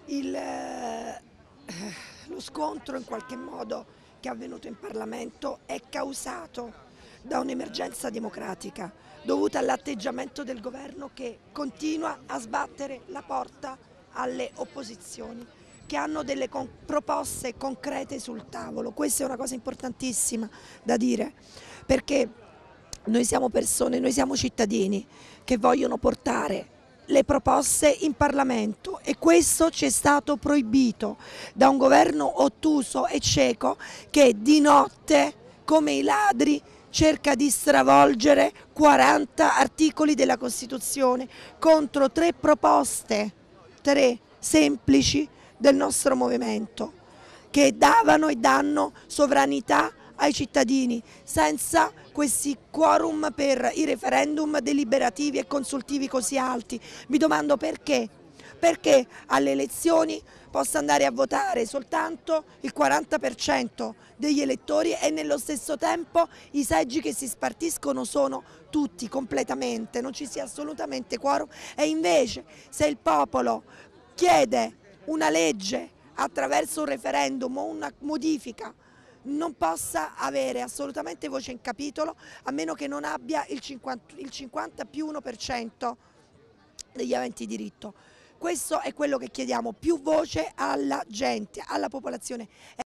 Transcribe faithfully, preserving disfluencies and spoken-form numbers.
Il, eh, lo scontro in qualche modo che è avvenuto in Parlamento è causato da un'emergenza democratica dovuta all'atteggiamento del governo che continua a sbattere la porta alle opposizioni che hanno delle con- proposte concrete sul tavolo. Questa è una cosa importantissima da dire, perché noi siamo persone, noi siamo cittadini che vogliono portare le proposte in Parlamento e questo ci è stato proibito da un governo ottuso e cieco che di notte, come i ladri, cerca di stravolgere quaranta articoli della Costituzione contro tre proposte, tre semplici del nostro movimento, che davano e danno sovranità ai cittadini senza questi quorum per i referendum deliberativi e consultivi così alti. Mi domando perché? Perché alle elezioni possa andare a votare soltanto il quaranta per cento degli elettori e nello stesso tempo i seggi che si spartiscono sono tutti completamente, non ci sia assolutamente quorum e invece se il popolo chiede una legge attraverso un referendum o una modifica non possa avere assolutamente voce in capitolo a meno che non abbia il cinquanta, il cinquanta più uno per cento degli aventi diritto. Questo è quello che chiediamo, più voce alla gente, alla popolazione.